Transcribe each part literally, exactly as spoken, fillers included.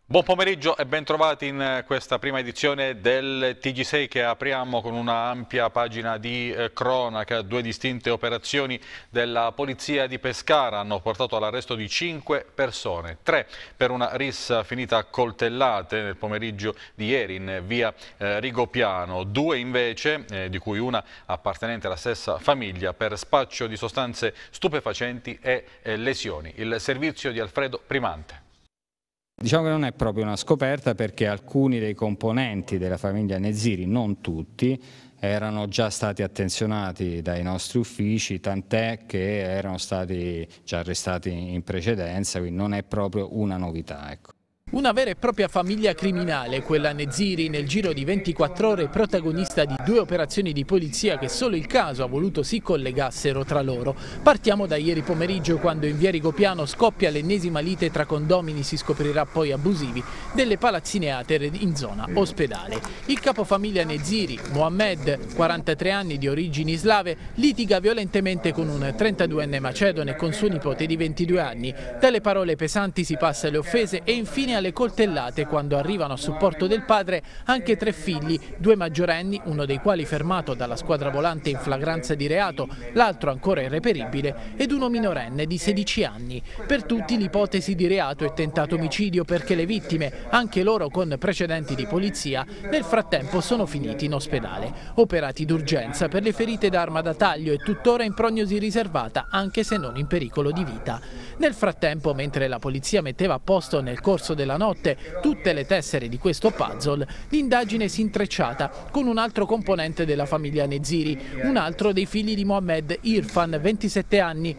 Buon pomeriggio e bentrovati in questa prima edizione del T G sei che apriamo con una ampia pagina di eh, cronaca. Due distinte operazioni della Polizia di Pescara hanno portato all'arresto di cinque persone, tre per una rissa finita a coltellate nel pomeriggio di ieri in via eh, Rigopiano, due invece, eh, di cui una appartenente alla stessa famiglia, per spaccio di sostanze stupefacenti e eh, lesioni. Il servizio di Alfredo Primante. Diciamo che non è proprio una scoperta perché alcuni dei componenti della famiglia Neziri, non tutti, erano già stati attenzionati dai nostri uffici, tant'è che erano stati già arrestati in precedenza, quindi non è proprio una novità, ecco. Una vera e propria famiglia criminale, quella Neziri, nel giro di ventiquattro ore protagonista di due operazioni di polizia che solo il caso ha voluto si collegassero tra loro. Partiamo da ieri pomeriggio, quando in via Rigopiano scoppia l'ennesima lite tra condomini, si scoprirà poi abusivi, delle palazzine atere in zona ospedale. Il capofamiglia Neziri, Mohammed, quarantatré anni di origini slave, litiga violentemente con un trentaduenne macedone e con suo nipote di ventidue anni. Dalle parole pesanti si passa alle offese e infine alle coltellate, quando arrivano a supporto del padre anche tre figli, due maggiorenni, uno dei quali fermato dalla squadra volante in flagranza di reato, l'altro ancora irreperibile, ed uno minorenne di sedici anni. Per tutti l'ipotesi di reato è tentato omicidio, perché le vittime, anche loro con precedenti di polizia, nel frattempo sono finiti in ospedale. Operati d'urgenza per le ferite d'arma da taglio e tuttora in prognosi riservata, anche se non in pericolo di vita. Nel frattempo, mentre la polizia metteva a posto nel corso della notte tutte le tessere di questo puzzle, l'indagine si intrecciata con un altro componente della famiglia Neziri, un altro dei figli di Mohammed, Irfan, ventisette anni.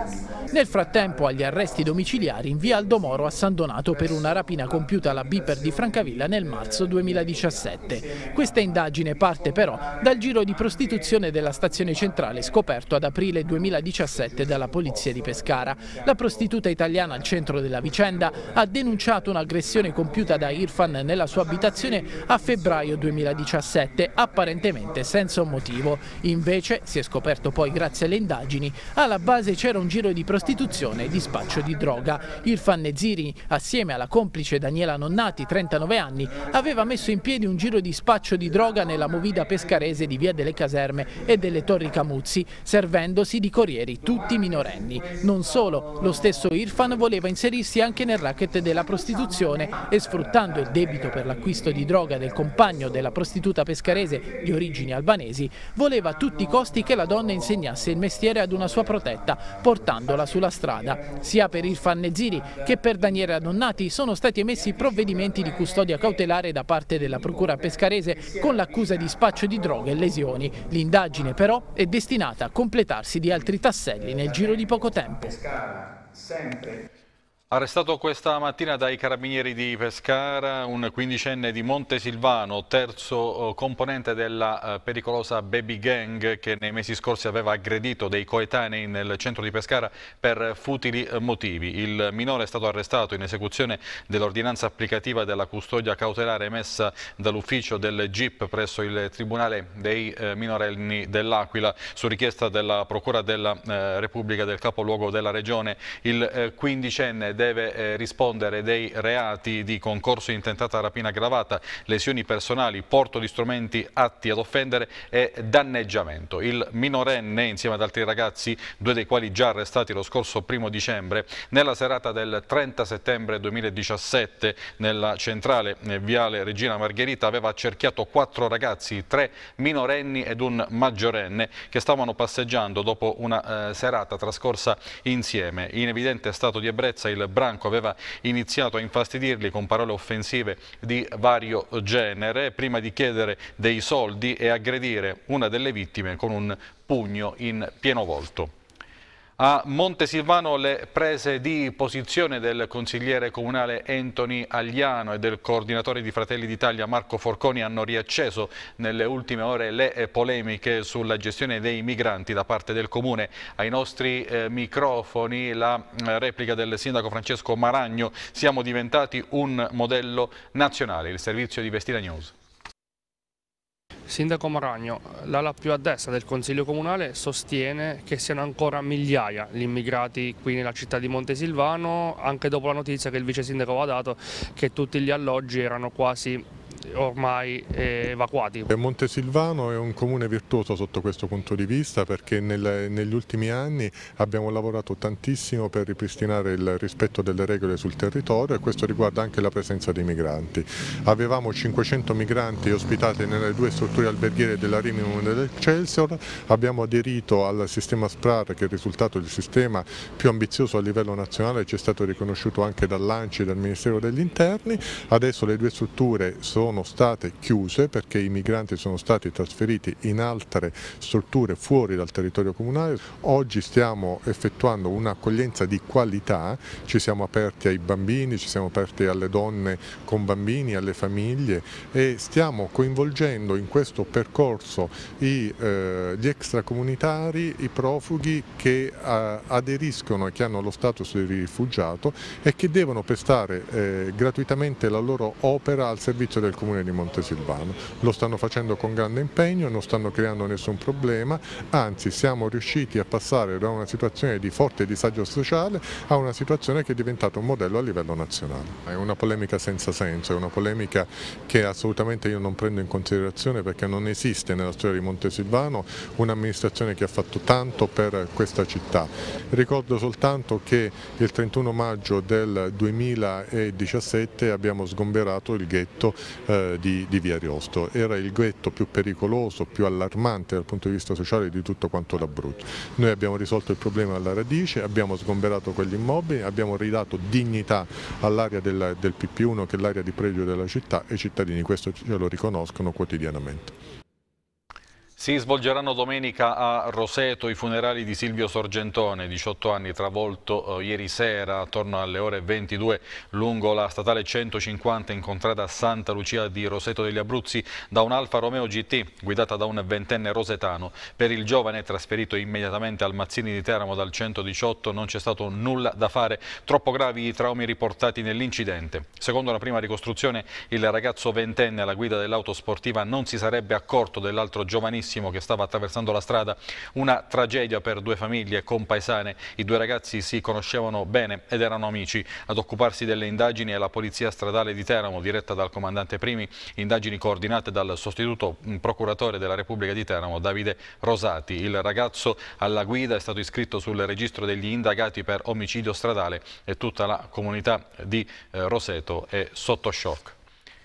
Nel frattempo agli arresti domiciliari in via Aldomoro a San Donato per una rapina compiuta alla Biper di Francavilla nel marzo duemiladiciassette. Questa indagine parte però dal giro di prostituzione della stazione centrale scoperto ad aprile duemiladiciassette dalla polizia di Pescara. La prostituta italiana al centro della vicenda ha denunciato un'aggressione compiuta da Irfan nella sua abitazione a febbraio duemiladiciassette, apparentemente senza un motivo. Invece, si è scoperto poi grazie alle indagini, alla base c'era un giro di prostituzione e di spaccio di droga. Irfan Neziri, assieme alla complice Daniela Nonnati, trentanove anni, aveva messo in piedi un giro di spaccio di droga nella movida pescarese di via delle Caserme e delle Torri Camuzzi, servendosi di corrieri tutti minorenni. Non solo, lo stesso Irfan voleva inserirsi anche nel racket della prostituzione e, sfruttando il debito per l'acquisto di droga del compagno della prostituta pescarese di origini albanesi, voleva a tutti i costi che la donna insegnasse il mestiere ad una sua protetta, portandola sulla strada. Sia per Irfan Neziri che per Daniela Nonnati sono stati emessi provvedimenti di custodia cautelare da parte della procura pescarese con l'accusa di spaccio di droga e lesioni. L'indagine però è destinata a completarsi di altri tasselli nel giro di poco tempo. Arrestato questa mattina dai carabinieri di Pescara un quindicenne di Montesilvano, terzo componente della pericolosa baby gang che nei mesi scorsi aveva aggredito dei coetanei nel centro di Pescara per futili motivi. Il minore è stato arrestato in esecuzione dell'ordinanza applicativa della custodia cautelare emessa dall'ufficio del G I P presso il Tribunale dei minorenni dell'Aquila su richiesta della Procura della Repubblica del capoluogo della regione. Il quindicenne deve eh, rispondere dei reati di concorso in tentata rapina aggravata, lesioni personali, porto di strumenti atti ad offendere e danneggiamento. Il minorenne, insieme ad altri ragazzi, due dei quali già arrestati lo scorso primo dicembre, nella serata del trenta settembre duemiladiciassette nella centrale eh, viale Regina Margherita aveva accerchiato quattro ragazzi, tre minorenni ed un maggiorenne che stavano passeggiando dopo una eh, serata trascorsa insieme. In evidente stato di ebbrezza il branco aveva iniziato a infastidirli con parole offensive di vario genere prima di chiedere dei soldi e aggredire una delle vittime con un pugno in pieno volto. A Montesilvano le prese di posizione del consigliere comunale Anthony Agliano e del coordinatore di Fratelli d'Italia Marco Forconi hanno riacceso nelle ultime ore le polemiche sulla gestione dei migranti da parte del comune. Ai nostri eh, microfoni la replica del sindaco Francesco Maragno: siamo diventati un modello nazionale. Il servizio di Vestina News. Sindaco Maragno, l'ala più a destra del Consiglio Comunale sostiene che siano ancora migliaia gli immigrati qui nella città di Montesilvano, anche dopo la notizia che il vice sindaco aveva dato che tutti gli alloggi erano quasi ormai evacuati. Montesilvano è un comune virtuoso sotto questo punto di vista, perché nel, negli ultimi anni abbiamo lavorato tantissimo per ripristinare il rispetto delle regole sul territorio, e questo riguarda anche la presenza dei migranti. Avevamo cinquecento migranti ospitati nelle due strutture alberghiere della Rimini e dell'Excelsior, abbiamo aderito al sistema SPRAR, che è il risultato del sistema più ambizioso a livello nazionale, ci è stato riconosciuto anche dall'ANCI e dal Ministero degli Interni. Adesso le due strutture sono sono state chiuse perché i migranti sono stati trasferiti in altre strutture fuori dal territorio comunale. Oggi stiamo effettuando un'accoglienza di qualità, ci siamo aperti ai bambini, ci siamo aperti alle donne con bambini, alle famiglie, e stiamo coinvolgendo in questo percorso i, eh, gli extracomunitari, i profughi che eh, aderiscono e che hanno lo status di rifugiato e che devono prestare eh, gratuitamente la loro opera al servizio del Comune di Montesilvano. Lo stanno facendo con grande impegno, non stanno creando nessun problema, anzi siamo riusciti a passare da una situazione di forte disagio sociale a una situazione che è diventata un modello a livello nazionale. È una polemica senza senso, è una polemica che assolutamente io non prendo in considerazione, perché non esiste nella storia di Montesilvano un'amministrazione che ha fatto tanto per questa città. Ricordo soltanto che il trentuno maggio del duemiladiciassette abbiamo sgomberato il ghetto eh, di, di Via Ariosto. Era il ghetto più pericoloso, più allarmante dal punto di vista sociale di tutto quanto l'Abruzzo. Noi abbiamo risolto il problema alla radice, abbiamo sgomberato quegli immobili, abbiamo ridato dignità all'area del, del P P uno, che è l'area di pregio della città, e i cittadini questo ce lo riconoscono quotidianamente. Si svolgeranno domenica a Roseto i funerali di Silvio Sorgentone, diciotto anni, travolto eh, ieri sera attorno alle ore ventidue lungo la statale centocinquanta in contrada Santa Lucia di Roseto degli Abruzzi da un Alfa Romeo G T guidata da un ventenne rosetano. Per il giovane, trasferito immediatamente al Mazzini di Teramo dal centodiciotto, non c'è stato nulla da fare, troppo gravi i traumi riportati nell'incidente. Secondo la prima ricostruzione, il ragazzo ventenne alla guida dell'auto sportiva non si sarebbe accorto dell'altro giovanissimo che stava attraversando la strada. Una tragedia per due famiglie compaesane. I due ragazzi si conoscevano bene ed erano amici. Ad occuparsi delle indagini è la Polizia Stradale di Teramo, diretta dal comandante Primi, indagini coordinate dal sostituto procuratore della Repubblica di Teramo, Davide Rosati. Il ragazzo alla guida è stato iscritto sul registro degli indagati per omicidio stradale e tutta la comunità di Roseto è sotto shock.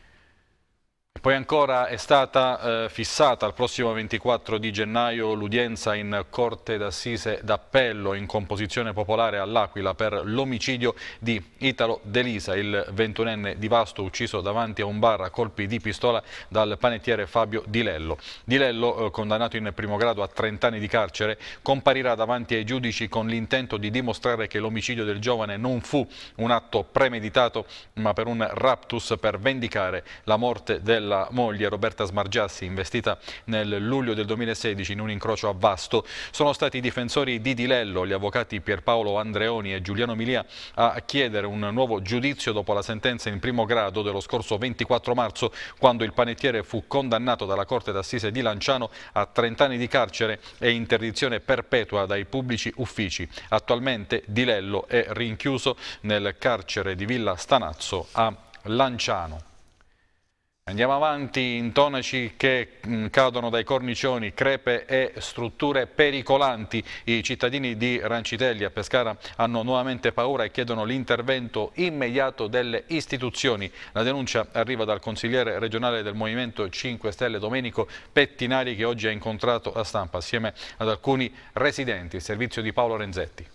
Poi ancora è stata eh, fissata al prossimo ventiquattro di gennaio l'udienza in Corte d'Assise d'Appello in composizione popolare all'Aquila per l'omicidio di Italo De Lisa, il ventunenne di Vasto ucciso davanti a un bar a colpi di pistola dal panettiere Fabio Di Lello. Di Lello, eh, condannato in primo grado a trenta anni di carcere, comparirà davanti ai giudici con l'intento di dimostrare che l'omicidio del giovane non fu un atto premeditato, ma per un raptus per vendicare la morte del la moglie Roberta Smargiassi, investita nel luglio del duemilasedici in un incrocio a Vasto. Sono stati i difensori di Di Lello, gli avvocati Pierpaolo Andreoni e Giuliano Milia, a chiedere un nuovo giudizio dopo la sentenza in primo grado dello scorso ventiquattro marzo, quando il panettiere fu condannato dalla Corte d'Assise di Lanciano a trenta anni di carcere e interdizione perpetua dai pubblici uffici. Attualmente Di Lello è rinchiuso nel carcere di Villa Stanazzo a Lanciano. Andiamo avanti, intonaci che cadono dai cornicioni, crepe e strutture pericolanti. I cittadini di Rancitelli a Pescara hanno nuovamente paura e chiedono l'intervento immediato delle istituzioni. La denuncia arriva dal consigliere regionale del Movimento cinque Stelle Domenico Pettinari, che oggi ha incontrato la stampa assieme ad alcuni residenti. Il servizio di Paolo Renzetti.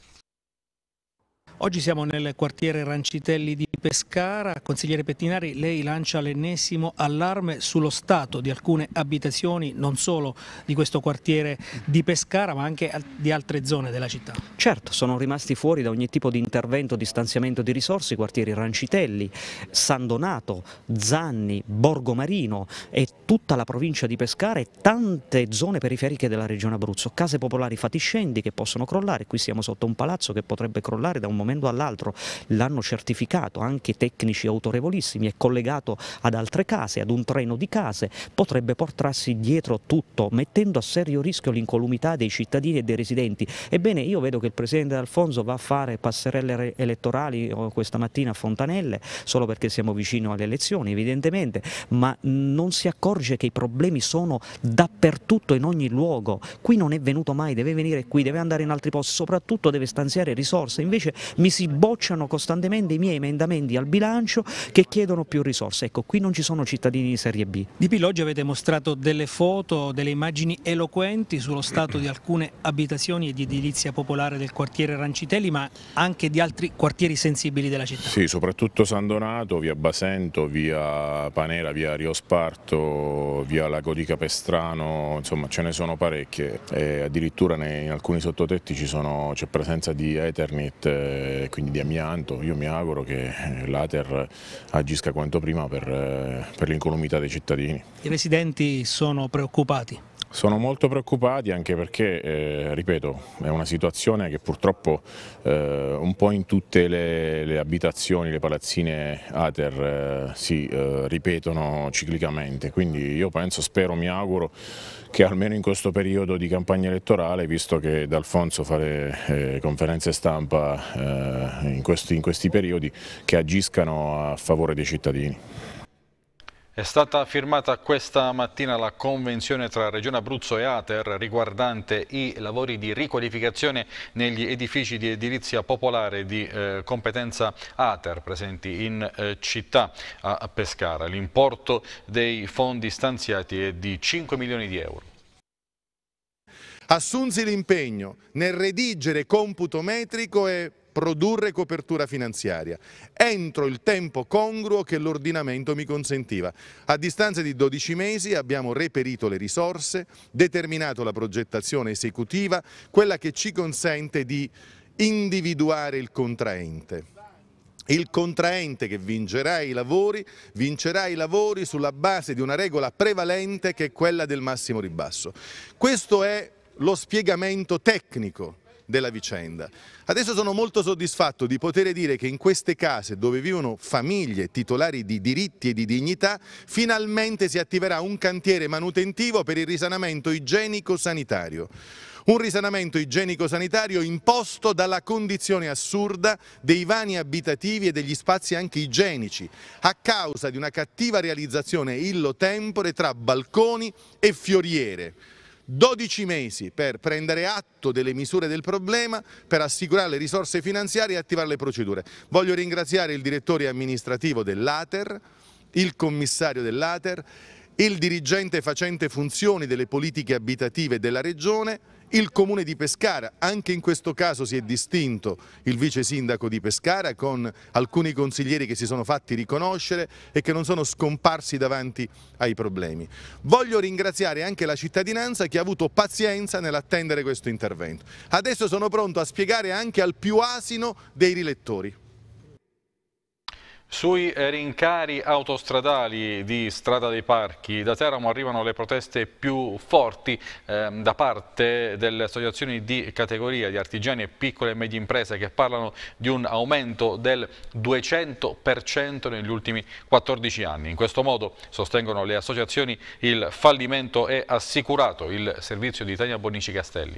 Oggi siamo nel quartiere Rancitelli di Pescara. Consigliere Pettinari, lei lancia l'ennesimo allarme sullo stato di alcune abitazioni, non solo di questo quartiere di Pescara, ma anche di altre zone della città. Certo, sono rimasti fuori da ogni tipo di intervento, di stanziamento di risorse i quartieri Rancitelli, San Donato, Zanni, Borgo Marino e tutta la provincia di Pescara e tante zone periferiche della regione Abruzzo. Case popolari fatiscenti che possono crollare. Qui siamo sotto un palazzo che potrebbe crollare da un momento momento all'altro, l'hanno certificato anche tecnici autorevolissimi, è collegato ad altre case, ad un treno di case, potrebbe portarsi dietro tutto, mettendo a serio rischio l'incolumità dei cittadini e dei residenti. Ebbene, io vedo che il Presidente D'Alfonso va a fare passerelle elettorali questa mattina a Fontanelle, solo perché siamo vicino alle elezioni evidentemente, ma non si accorge che i problemi sono dappertutto, in ogni luogo. Qui non è venuto mai, deve venire qui, deve andare in altri posti, soprattutto deve stanziare risorse. Invece mi si bocciano costantemente i miei emendamenti al bilancio che chiedono più risorse. Ecco, qui non ci sono cittadini di serie B. Di Pillo, oggi avete mostrato delle foto, delle immagini eloquenti sullo stato di alcune abitazioni e di edilizia popolare del quartiere Rancitelli, ma anche di altri quartieri sensibili della città. Sì, soprattutto San Donato, via Basento, via Panera, via Rio Sparto, via Lago di Capestrano, insomma ce ne sono parecchie. E addirittura in alcuni sottotetti c'è presenza di Eternit, eh, quindi di amianto. Io mi auguro che l'Ater agisca quanto prima per, eh, per l'incolumità dei cittadini. I residenti sono preoccupati? Sono molto preoccupati anche perché, eh, ripeto, è una situazione che purtroppo eh, un po' in tutte le, le abitazioni, le palazzine Ater eh, si eh, ripetono ciclicamente, quindi io penso, spero, mi auguro che almeno in questo periodo di campagna elettorale, visto che D'Alfonso fa le eh, conferenze stampa eh, in, questi, in questi periodi, che agiscano a favore dei cittadini. È stata firmata questa mattina la convenzione tra Regione Abruzzo e Ater riguardante i lavori di riqualificazione negli edifici di edilizia popolare di eh, competenza Ater presenti in eh, città a Pescara. L'importo dei fondi stanziati è di cinque milioni di euro. Assunsi l'impegno nel redigere computo metrico e produrre copertura finanziaria entro il tempo congruo che l'ordinamento mi consentiva. A distanza di dodici mesi abbiamo reperito le risorse, determinato la progettazione esecutiva, quella che ci consente di individuare il contraente. Il contraente che vincerà i lavori, vincerà i lavori sulla base di una regola prevalente che è quella del massimo ribasso. Questo è lo spiegamento tecnico della vicenda. Adesso sono molto soddisfatto di poter dire che in queste case dove vivono famiglie titolari di diritti e di dignità finalmente si attiverà un cantiere manutentivo per il risanamento igienico-sanitario. Un risanamento igienico-sanitario imposto dalla condizione assurda dei vani abitativi e degli spazi anche igienici, a causa di una cattiva realizzazione illo tempore tra balconi e fioriere. dodici mesi per prendere atto delle misure del problema, per assicurare le risorse finanziarie e attivare le procedure. Voglio ringraziare il direttore amministrativo dell'Ater, il commissario dell'Ater, il dirigente facente funzioni delle politiche abitative della Regione, il Comune di Pescara. Anche in questo caso si è distinto il vice sindaco di Pescara con alcuni consiglieri che si sono fatti riconoscere e che non sono scomparsi davanti ai problemi. Voglio ringraziare anche la cittadinanza che ha avuto pazienza nell'attendere questo intervento. Adesso sono pronto a spiegare anche al più asino dei rilettori. Sui rincari autostradali di Strada dei Parchi, da Teramo arrivano le proteste più forti eh, da parte delle associazioni di categoria di artigiani e piccole e medie imprese che parlano di un aumento del duecento per cento negli ultimi quattordici anni. In questo modo, sostengono le associazioni, il fallimento è assicurato. Il servizio di Tania Bonici Castelli.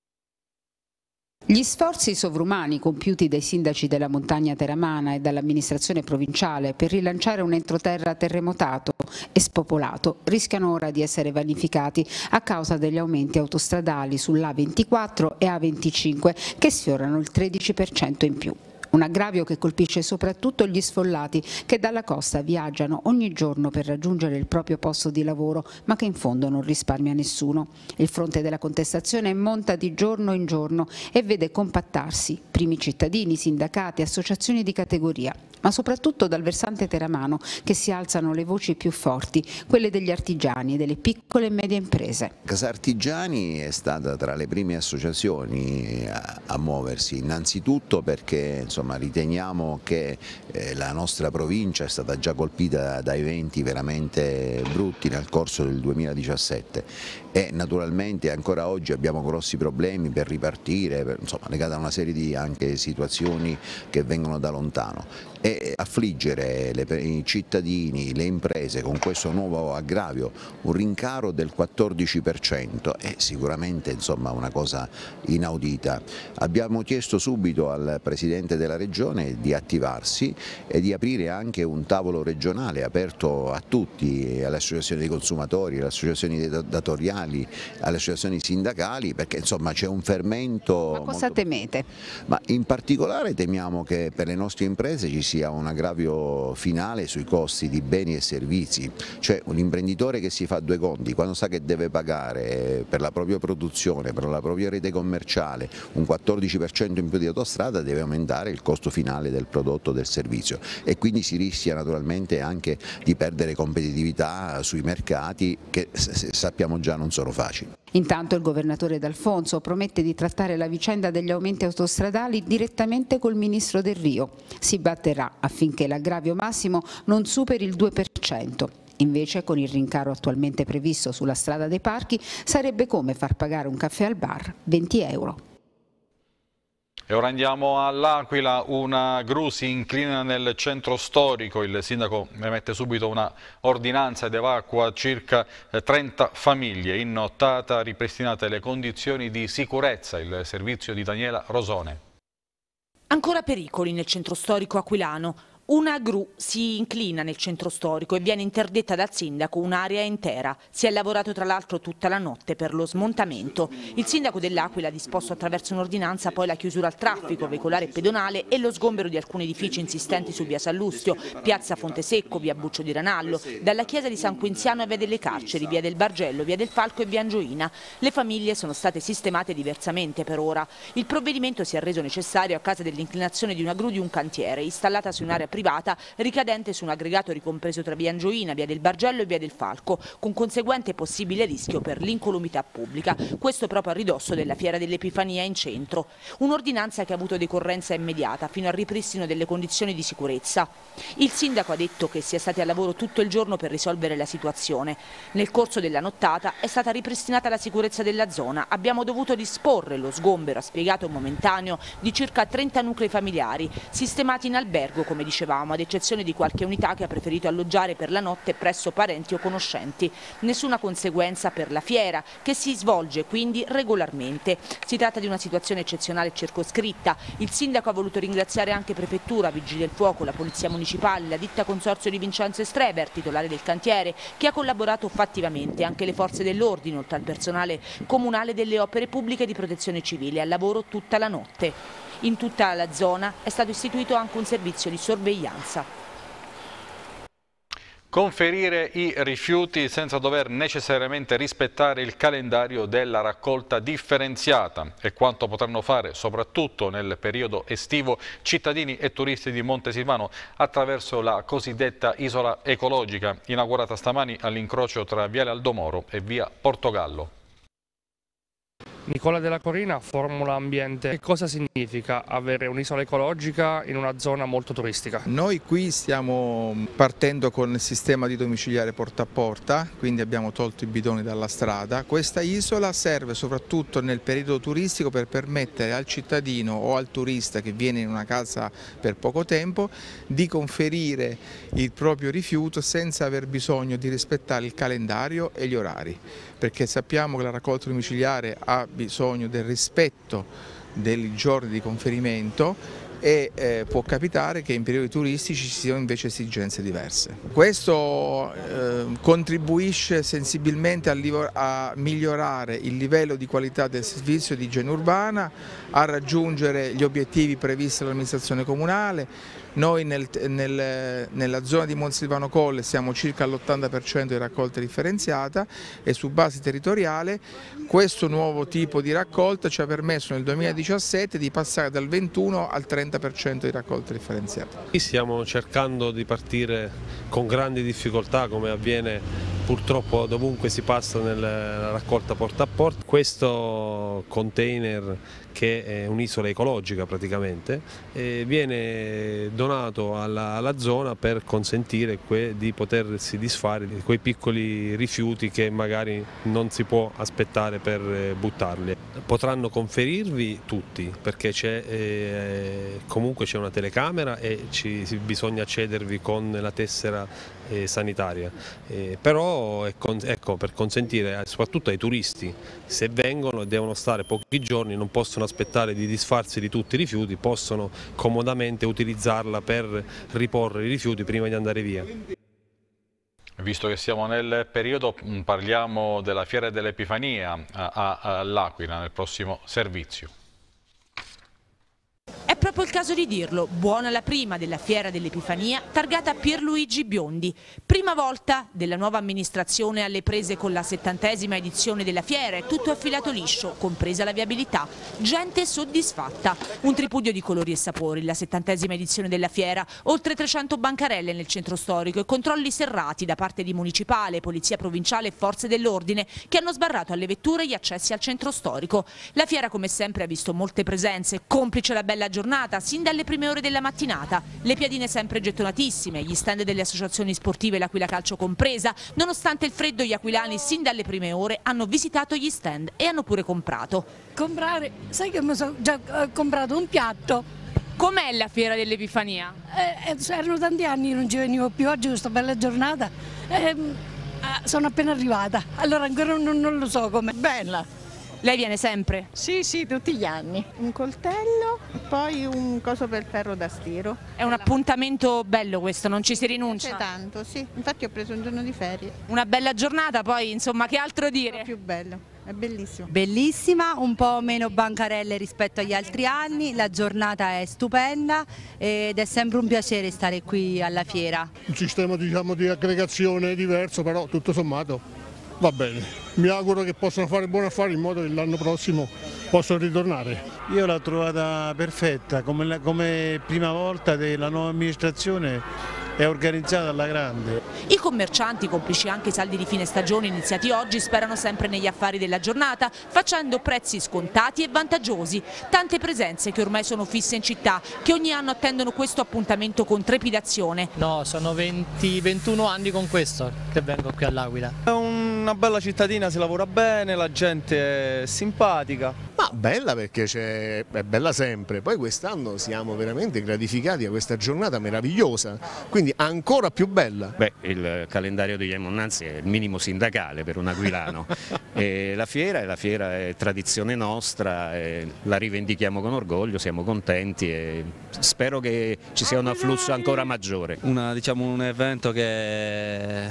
Gli sforzi sovrumani compiuti dai sindaci della montagna teramana e dall'amministrazione provinciale per rilanciare un entroterra terremotato e spopolato rischiano ora di essere vanificati a causa degli aumenti autostradali sull'A ventiquattro e A venticinque che sfiorano il tredici per cento in più. Un aggravio che colpisce soprattutto gli sfollati che dalla costa viaggiano ogni giorno per raggiungere il proprio posto di lavoro, ma che in fondo non risparmia nessuno. Il fronte della contestazione monta di giorno in giorno e vede compattarsi primi cittadini, sindacati, associazioni di categoria. ma soprattutto dal versante teramano, che si alzano le voci più forti, quelle degli artigiani e delle piccole e medie imprese. Casa Artigiani è stata tra le prime associazioni a, a muoversi, innanzitutto perché insomma, riteniamo che eh, la nostra provincia è stata già colpita da eventi veramente brutti nel corso del duemiladiciassette e naturalmente ancora oggi abbiamo grossi problemi per ripartire, per, insomma, legati a una serie di anche situazioni che vengono da lontano. E affliggere le, i cittadini, le imprese con questo nuovo aggravio, un rincaro del quattordici per cento è sicuramente insomma, una cosa inaudita. Abbiamo chiesto subito al Presidente della Regione di attivarsi e di aprire anche un tavolo regionale aperto a tutti, alle associazioni dei consumatori, alle associazioni datoriali, alle associazioni sindacali, perché insomma c'è un fermento. Ma cosa molto... temete? Ma in particolare temiamo che per le nostre imprese ci sia sia un aggravio finale sui costi di beni e servizi, cioè un imprenditore che si fa due conti, quando sa che deve pagare per la propria produzione, per la propria rete commerciale un quattordici per cento in più di autostrada, deve aumentare il costo finale del prodotto o del servizio e quindi si rischia naturalmente anche di perdere competitività sui mercati che sappiamo già non sono facili. Intanto il governatore D'Alfonso promette di trattare la vicenda degli aumenti autostradali direttamente col ministro Delrio. Si batterà affinché l'aggravio massimo non superi il due per cento. Invece, con il rincaro attualmente previsto sulla strada dei parchi, sarebbe come far pagare un caffè al bar venti euro. E ora andiamo all'Aquila, una gru si inclina nel centro storico, il sindaco emette subito una ordinanza ed evacua circa trenta famiglie. In nottata ripristinate le condizioni di sicurezza, il servizio di Daniela Rosone. Ancora pericoli nel centro storico aquilano. Una gru si inclina nel centro storico e viene interdetta dal sindaco un'area intera. Si è lavorato tra l'altro tutta la notte per lo smontamento. Il sindaco dell'Aquila ha disposto attraverso un'ordinanza poi la chiusura al traffico veicolare e pedonale e lo sgombero di alcuni edifici insistenti su via Sallustio, piazza Fontesecco, via Buccio di Ranallo, dalla chiesa di San Quinziano a via delle Carceri, via del Bargello, via del Falco e via Angioina. Le famiglie sono state sistemate diversamente per ora. Il provvedimento si è reso necessario a causa dell'inclinazione di una gru di un cantiere installata su un'area privata ricadente su un aggregato ricompreso tra via Angioina, via del Bargello e via del Falco, con conseguente possibile rischio per l'incolumità pubblica, questo proprio a ridosso della Fiera dell'Epifania in centro. Un'ordinanza che ha avuto decorrenza immediata fino al ripristino delle condizioni di sicurezza. Il sindaco ha detto che si è stati a lavoro tutto il giorno per risolvere la situazione. Nel corso della nottata è stata ripristinata la sicurezza della zona, abbiamo dovuto disporre lo sgombero, ha spiegato momentaneo, di circa trenta nuclei familiari, sistemati in albergo come diceva, ad eccezione di qualche unità che ha preferito alloggiare per la notte presso parenti o conoscenti. Nessuna conseguenza per la fiera, che si svolge quindi regolarmente. Si tratta di una situazione eccezionale e circoscritta. Il sindaco ha voluto ringraziare anche Prefettura, Vigili del Fuoco, la Polizia Municipale, la ditta Consorzio di Vincenzo Streber, titolare del cantiere, che ha collaborato fattivamente, anche le forze dell'ordine, oltre al personale comunale delle opere pubbliche di protezione civile, al lavoro tutta la notte. In tutta la zona è stato istituito anche un servizio di sorveglianza. Conferire i rifiuti senza dover necessariamente rispettare il calendario della raccolta differenziata è quanto potranno fare soprattutto nel periodo estivo cittadini e turisti di Montesilvano attraverso la cosiddetta isola ecologica inaugurata stamani all'incrocio tra Viale Aldomoro e via Portogallo. Nicola Della Corina, Formula Ambiente. Che cosa significa avere un'isola ecologica in una zona molto turistica? Noi qui stiamo partendo con il sistema di domiciliare porta a porta, quindi abbiamo tolto i bidoni dalla strada. Questa isola serve soprattutto nel periodo turistico per permettere al cittadino o al turista che viene in una casa per poco tempo di conferire il proprio rifiuto senza aver bisogno di rispettare il calendario e gli orari, perché sappiamo che la raccolta domiciliare ha bisogno del rispetto dei giorni di conferimento e eh, può capitare che in periodi turistici ci siano invece esigenze diverse. Questo eh, contribuisce sensibilmente a, a migliorare il livello di qualità del servizio di igiene urbana, a raggiungere gli obiettivi previsti dall'amministrazione comunale, Noi nel, nel, nella zona di Montesilvano Colle siamo circa all'ottanta per cento di raccolta differenziata e su base territoriale questo nuovo tipo di raccolta ci ha permesso nel duemiladiciassette di passare dal ventuno al trenta per cento di raccolta differenziata. Stiamo cercando di partire con grandi difficoltà, come avviene purtroppo dovunque si passa nella raccolta porta a porta. Questo container, che è un'isola ecologica praticamente, eh, viene donato alla, alla zona per consentire que, di potersi disfare di quei piccoli rifiuti che magari non si può aspettare per eh, buttarli. Potranno conferirvi tutti, perché c'è eh, comunque c'è una telecamera e ci, bisogna accedervi con la tessera eh, sanitaria, eh, però è con, ecco, per consentire soprattutto ai turisti, se vengono e devono stare pochi giorni, non possono aspettare di disfarsi di tutti i rifiuti, possono comodamente utilizzarla per riporre i rifiuti prima di andare via. Visto che siamo nel periodo, parliamo della Fiera dell'Epifania all'Aquila nel prossimo servizio. È proprio il caso di dirlo, buona la prima della Fiera dell'Epifania targata Pierluigi Biondi. Prima volta della nuova amministrazione alle prese con la settantesima edizione della fiera, è tutto affilato liscio, compresa la viabilità. Gente soddisfatta. Un tripudio di colori e sapori, la settantesima edizione della fiera, oltre trecento bancarelle nel centro storico e controlli serrati da parte di municipale, polizia provinciale e forze dell'ordine che hanno sbarrato alle vetture gli accessi al centro storico. La fiera come sempre ha visto molte presenze, complice la bella giornata sin dalle prime ore della mattinata, le piadine sempre gettonatissime, gli stand delle associazioni sportive, l'Aquila Calcio compresa. Nonostante il freddo, gli aquilani sin dalle prime ore hanno visitato gli stand e hanno pure comprato. Comprare, sai che mi sono già comprato un piatto. Com'è la Fiera dell'Epifania? Eh, erano tanti anni che non ci venivo più, oggi questa bella giornata, eh, sono appena arrivata, allora ancora non, non lo so com'è. Bella! Lei viene sempre? Sì, sì, tutti gli anni. Un coltello, poi un coso per ferro da stiro. È un appuntamento bello questo, non ci si rinuncia? C'è tanto, sì. Infatti ho preso un giorno di ferie. Una bella giornata, poi insomma che altro dire? È più bello, è bellissimo. Bellissima, un po' meno bancarelle rispetto agli altri anni, la giornata è stupenda ed è sempre un piacere stare qui alla fiera. Un sistema, diciamo, di aggregazione diverso, però tutto sommato va bene. Mi auguro che possano fare buoni affari in modo che l'anno prossimo possano ritornare. Io l'ho trovata perfetta, come, come prima volta della nuova amministrazione. È organizzata alla grande. I commercianti, complici anche i saldi di fine stagione iniziati oggi, sperano sempre negli affari della giornata, facendo prezzi scontati e vantaggiosi. Tante presenze che ormai sono fisse in città, che ogni anno attendono questo appuntamento con trepidazione. No, sono venti ventuno anni con questo che vengo qui all'Aquila. È una bella cittadina, si lavora bene, la gente è simpatica. Ma bella perché è bella sempre, poi quest'anno siamo veramente gratificati da questa giornata meravigliosa, quindi ancora più bella. Beh, il calendario degli Aimonnanzi è il minimo sindacale per un aquilano. E la fiera è la fiera è tradizione nostra, la rivendichiamo con orgoglio, siamo contenti e spero che ci sia un afflusso ancora maggiore. Una, diciamo, un evento che è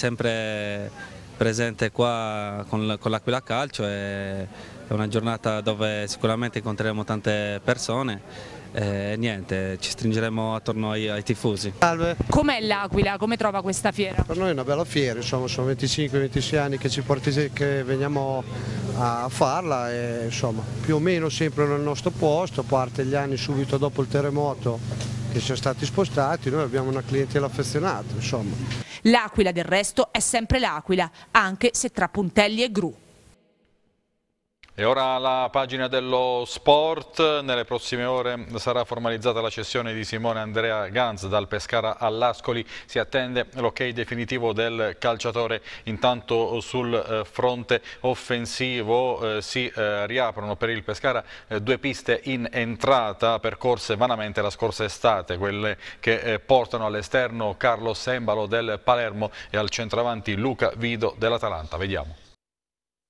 sempre presente qua con, con l'Aquila Calcio, è una giornata dove sicuramente incontreremo tante persone. E niente, ci stringeremo attorno ai, ai tifosi. Salve. Com'è l'Aquila? Come trova questa fiera? Per noi è una bella fiera, insomma, sono venticinque ventisei anni che ci porti, che veniamo a farla e insomma più o meno sempre nel nostro posto, a parte gli anni subito dopo il terremoto che siamo stati spostati, noi abbiamo una clientela affezionata, insomma. L'Aquila del resto è sempre l'Aquila, anche se tra puntelli e gru. E ora la pagina dello sport. Nelle prossime ore sarà formalizzata la cessione di Simone Andrea Ganz dal Pescara all'Ascoli. Si attende l'ok definitivo del calciatore. Intanto sul fronte offensivo eh, si eh, riaprono per il Pescara eh, due piste in entrata percorse vanamente la scorsa estate, quelle che eh, portano all'esterno Carlos Embalo del Palermo e al centravanti Luca Vido dell'Atalanta. Vediamo.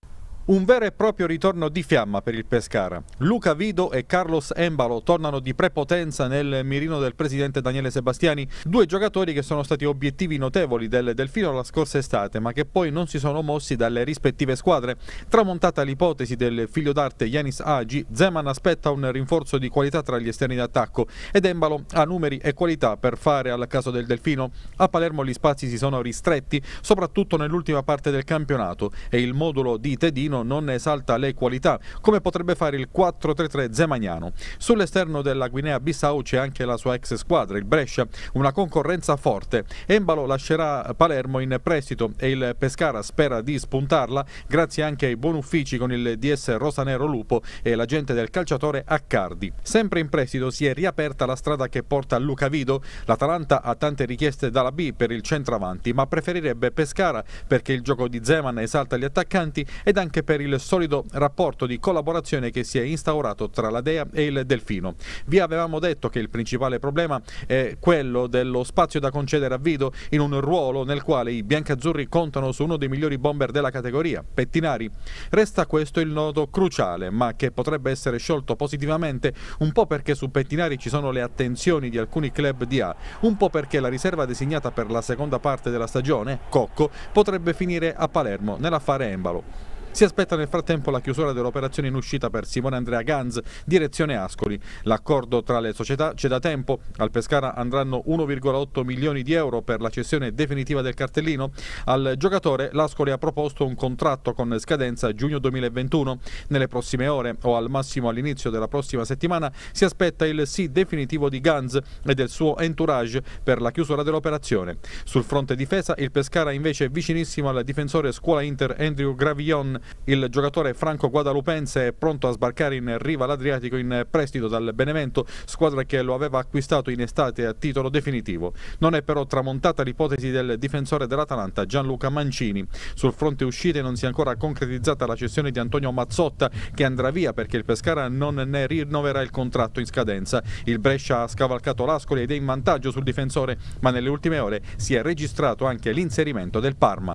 Un vero e proprio ritorno di fiamma per il Pescara. Luca Vido e Carlos Embalo tornano di prepotenza nel mirino del presidente Daniele Sebastiani, due giocatori che sono stati obiettivi notevoli del Delfino la scorsa estate, ma che poi non si sono mossi dalle rispettive squadre. Tramontata l'ipotesi del figlio d'arte Yanis Hagi, Zeman aspetta un rinforzo di qualità tra gli esterni d'attacco ed Embalo ha numeri e qualità per fare al caso del Delfino. A Palermo gli spazi si sono ristretti, soprattutto nell'ultima parte del campionato, e il modulo di Tedino non ne esalta le qualità, come potrebbe fare il quattro tre tre zemaniano. Sull'esterno della Guinea-Bissau c'è anche la sua ex squadra, il Brescia, una concorrenza forte. Embalo lascerà Palermo in prestito e il Pescara spera di spuntarla grazie anche ai buoni uffici con il D S Rosanero Lupo e l'agente del calciatore Accardi. Sempre in prestito si è riaperta la strada che porta a Luca Vido. L'Atalanta ha tante richieste dalla B per il centravanti, ma preferirebbe Pescara perché il gioco di Zeman esalta gli attaccanti ed anche per il solido rapporto di collaborazione che si è instaurato tra la Dea e il Delfino. Vi avevamo detto che il principale problema è quello dello spazio da concedere a Vido in un ruolo nel quale i biancazzurri contano su uno dei migliori bomber della categoria, Pettinari. Resta questo il nodo cruciale, ma che potrebbe essere sciolto positivamente, un po' perché su Pettinari ci sono le attenzioni di alcuni club di A, un po' perché la riserva designata per la seconda parte della stagione, Cocco, potrebbe finire a Palermo nell'affare Embalo. Si aspetta nel frattempo la chiusura dell'operazione in uscita per Simone Andrea Ganz, direzione Ascoli. L'accordo tra le società c'è da tempo. Al Pescara andranno uno virgola otto milioni di euro per la cessione definitiva del cartellino. Al giocatore l'Ascoli ha proposto un contratto con scadenza giugno duemilaventuno. Nelle prossime ore o al massimo all'inizio della prossima settimana si aspetta il sì definitivo di Ganz e del suo entourage per la chiusura dell'operazione. Sul fronte difesa il Pescara invece è vicinissimo al difensore scuola Inter Andrew Gravillon. Il giocatore franco guadalupense è pronto a sbarcare in riva all'Adriatico in prestito dal Benevento, squadra che lo aveva acquistato in estate a titolo definitivo. Non è però tramontata l'ipotesi del difensore dell'Atalanta Gianluca Mancini. Sul fronte uscite non si è ancora concretizzata la cessione di Antonio Mazzotta, che andrà via perché il Pescara non ne rinnoverà il contratto in scadenza. Il Brescia ha scavalcato l'Ascoli ed è in vantaggio sul difensore, ma nelle ultime ore si è registrato anche l'inserimento del Parma.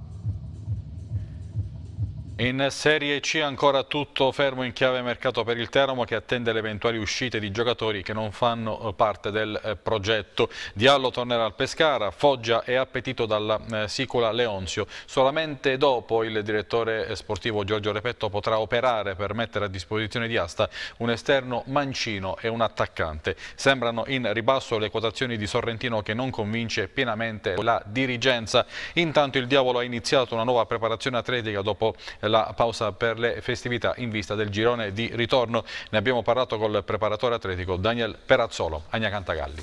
In Serie C ancora tutto fermo in chiave mercato per il Teramo, che attende le eventuali uscite di giocatori che non fanno parte del progetto. Diallo tornerà al Pescara, Foggia è appetito dalla Sicula Leonzio. Solamente dopo il direttore sportivo Giorgio Repetto potrà operare per mettere a disposizione di Asta un esterno mancino e un attaccante. Sembrano in ribasso le quotazioni di Sorrentino, che non convince pienamente la dirigenza. Intanto il Diavolo ha iniziato una nuova preparazione atletica dopo la pausa per le festività in vista del girone di ritorno. Ne abbiamo parlato col preparatore atletico Daniel Perazzolo. Agna Cantagalli.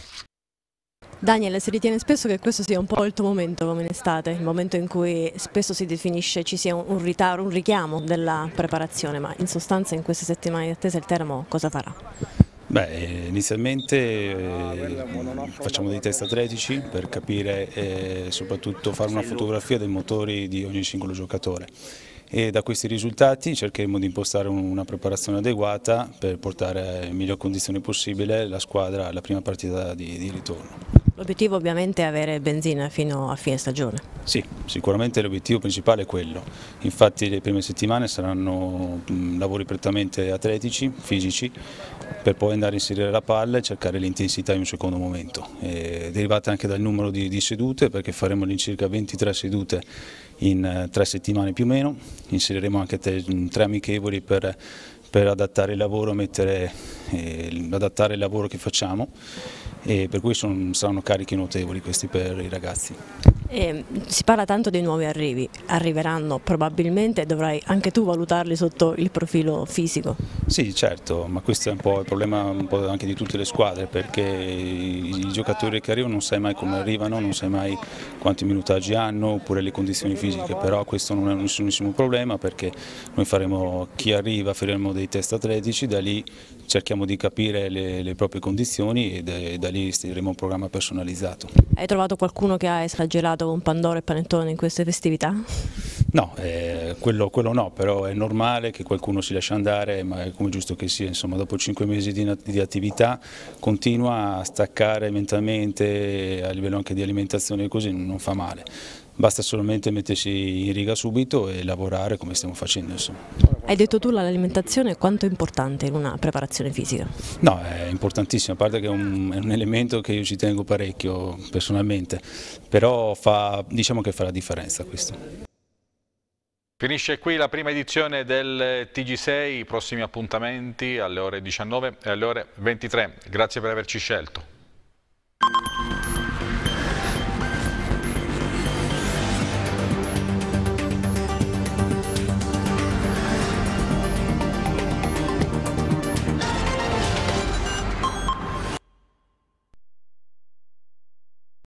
Daniel, si ritiene spesso che questo sia un po' il tuo momento come in estate, il momento in cui spesso si definisce ci sia un ritardo, un richiamo della preparazione, ma in sostanza in queste settimane di attesa il Teramo cosa farà? Beh, inizialmente eh, facciamo dei test atletici per capire e eh, soprattutto fare una fotografia dei motori di ogni singolo giocatore. E da questi risultati cercheremo di impostare una preparazione adeguata per portare in miglior condizione possibile la squadra alla prima partita di, di ritorno. L'obiettivo ovviamente è avere benzina fino a fine stagione. Sì, sicuramente l'obiettivo principale è quello. Infatti le prime settimane saranno mh, lavori prettamente atletici, fisici, per poi andare a inserire la palla e cercare l'intensità in un secondo momento. È derivata anche dal numero di, di sedute, perché faremo all'incirca ventitré sedute in tre settimane più o meno. Inseriremo anche tre, tre amichevoli per, per adattare il lavoro, mettere, eh, adattare il lavoro che facciamo, e per cui sono, saranno carichi notevoli questi per i ragazzi. E si parla tanto dei nuovi arrivi, arriveranno probabilmente, dovrai anche tu valutarli sotto il profilo fisico. Sì, certo, ma questo è un po' il problema un po' anche di tutte le squadre, perché i giocatori che arrivano non sai mai come arrivano, non sai mai quanti minutaggi hanno oppure le condizioni fisiche, però questo non è nessunissimo problema, perché noi faremo, chi arriva faremo dei test atletici, da lì cerchiamo di capire le, le proprie condizioni e da, e da lì stilleremo un programma personalizzato. Hai trovato qualcuno che ha esagerato con Pandoro e Panettone in queste festività? No, eh, quello, quello no, però è normale che qualcuno si lasci andare, ma è come giusto che sia, insomma, dopo cinque mesi di, di attività continua a staccare mentalmente, a livello anche di alimentazione, così non fa male. basta solamente mettersi in riga subito e lavorare come stiamo facendo. Insomma. Hai detto tu l'alimentazione quanto è importante in una preparazione fisica? No, è importantissimo, a parte che è un, è un elemento che io ci tengo parecchio personalmente, però fa, diciamo che fa la differenza questo. Finisce qui la prima edizione del T G sei, i prossimi appuntamenti alle ore diciannove e alle ore ventitré. Grazie per averci scelto.